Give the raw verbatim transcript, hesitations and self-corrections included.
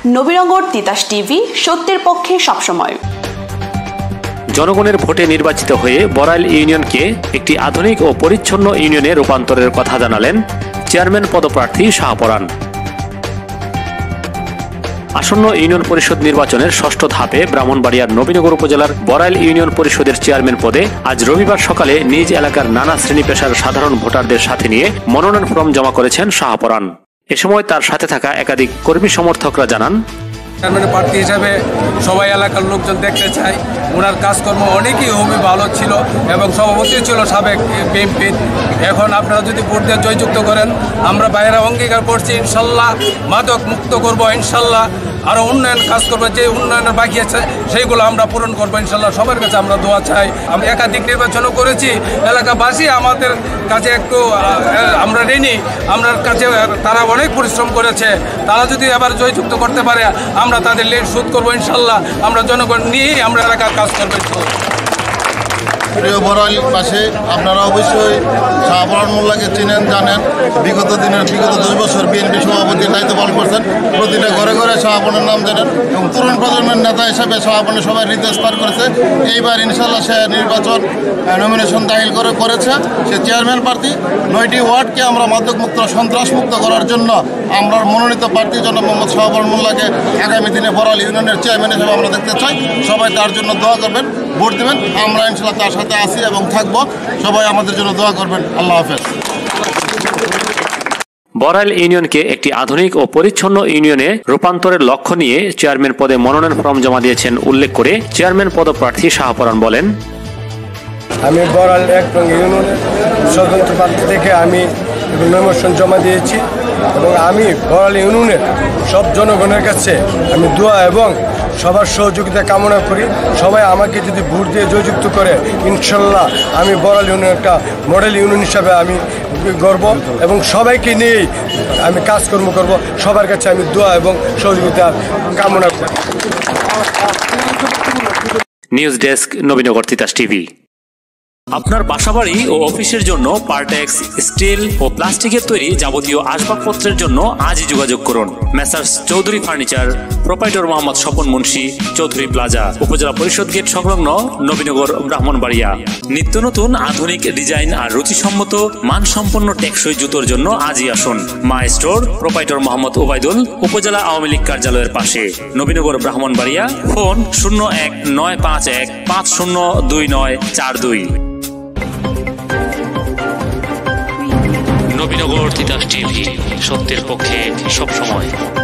Nabinagar Titas TV, সত্যের পক্ষে সবসময়। জনগণের ভোটে নির্বাচিত হয়ে বড়াইল ইউনিয়নকে একটি আধুনিক ও পরিচ্ছন্ন ইউনিয়নে রূপান্তরের কথা জানালেন চেয়ারম্যান পদপ্রার্থী শাহপরান। আসন্ন ইউনিয়ন পরিষদ নির্বাচনের ষষ্ঠ ধাপে ব্রাহ্মণবাড়িয়ার নবীনগর উপজেলার বড়াইল ইউনিয়ন পরিষদের চেয়ারম্যান পদে আজ রবিবার সকালে নিজ এলাকার নানা শ্রেণী পেশার সাধারণ ভোটারদের সাথে নিয়ে মনোনয়ন ফর্ম জমা করেছেন শাহপরান। এ সময় তার সাথে থাকা একাধিক কর্মী সমর্থকরা জানান, চেয়ারম্যান প্রার্থী হিসাবে সবাই এলাকার লোকজন দেখতে চায়। ওনার কাজকর্ম অনেকই খুবই ভালো ছিল এবং সভাপতি ছিল সাবেক বিএনপির। এখন আপনারা যদি ভোট দিয়ে জয়যুক্ত করেন, আমরা বাইরে অঙ্গীকার করছি ইনশাল্লাহ মাদক মুক্ত করবো, ইনশাল্লাহ আরও উন্নয়ন কাজ করবো, যে উন্নয়নের বাকি আছে সেইগুলো আমরা পূরণ করবো ইনশাল্লাহ। সবার কাছে আমরা দোয়া চাই। আমরা একাধিক নির্বাচনও করেছি, এলাকাবাসী আমাদের কাছে একটু আমরা ঋণী, আমরা কাছে তারা অনেক পরিশ্রম করেছে। তারা যদি আবার জয়যুক্ত করতে পারে, আমরা তাদের ঋণ শোধ করবো ইনশাল্লাহ। আমরা জনগণ নিয়ে আমরা এলাকার কাজ করবো। প্রিয় বড়াইলবাসী, আপনারা অবশ্যই শাহপরান মোল্লাকে চিনেন, জানেন। বিগত দিনের বিগত দুই বছর বিএনপি সভাপতির দায়িত্ব পালন করছেন। প্রতিটা ঘরে ঘরে শাহপরানের নাম জানেন এবং তরুণ প্রজন্মের নেতা হিসেবে শাহপরানের সবাই হৃদয় স্পার করেছে। এইবার ইনশাল্লাহ সে নির্বাচন নমিনেশন দাখিল করে করেছে। সে চেয়ারম্যান প্রার্থী। নয়টি ওয়ার্ডকে আমরা মাদকমুক্ত সন্ত্রাসমুক্ত করার জন্য আমরা মনোনীত প্রার্থী জনাব মোহাম্মদ শাহপরান মোল্লাকে আগামী দিনে বড়াইল ইউনিয়নের চেয়ারম্যান হিসেবে আমরা দেখতে চাই। সবাই তার জন্য দোয়া করবেন, ভোট দেবেন। আমরা ইনশাল্লাহ তার সাথে আছি এবং থাকবো। সবাই আমাদের জন্য দোয়া করবেন। আল্লাহ হাফেজ। বড়াইল ইউনিয়নকে একটি আধুনিক ও পরিচ্ছন্ন ইউনিয়নে রূপান্তরের লক্ষ্য নিয়ে চেয়ারম্যান পদে মনোনয়ন ফর্ম জমা দিয়েছেন উল্লেখ করে চেয়ারম্যান পদপ্রার্থী শাহপরান বলেন, আমি বড়াইল এক নং ইউনিয়নের স্বতন্ত্র প্রার্থী থেকে আমি নমিনেশন জমা দিয়েছি এবং আমি বড়াইল ইউনিয়নের সব জনগণের কাছে আমি দোয়া এবং সবার সহযোগিতা কামনা করি। সবাই আমাকে যদি ভোট দিয়ে জয়যুক্ত করে, ইনশাল্লাহ আমি বড়াইল ইউনিয়ন একটা মডেল ইউনিয়ন হিসাবে আমি গর্ব এবং সবাইকে নিয়েই আমি কাজকর্ম করব। সবার কাছে আমি দোয়া এবং সহযোগিতা কামনা করি। News desk, Nabinagar Titas TV. আপনার বাসাবাড়ি ও অফিসের জন্য পার্টেক্স, স্টিল ও প্লাস্টিকের তৈরি যাবতীয় আসবাবপত্রের জন্য আজই যোগাযোগ করুন। Messrs Chowdhury furniture, proprietor Mohammad Swapan Munshi, Chowdhury plaza, উপজেলা পরিষদ গেট সংলগ্ন, নবীনগর, ব্রাহ্মণবাড়িয়া। নিত্য নতুন আধুনিক ডিজাইন আর রুচিসম্মত মানসম্পন্ন টেকসই জুতোর জন্য আজই আসুন। মা স্টোর, প্রোপাইটর মোহাম্মদ ওবায়দুল, উপজেলা আওয়ামী লীগ কার্যালয়ের পাশে, নবীনগর, ব্রাহ্মণবাড়িয়া। ফোন শূন্য এক নয় পাঁচ এক পাঁচ শূন্য দুই নয় চার দুই। নবীনগর তিতাস টিভি, সত্যের পক্ষে সবসময়।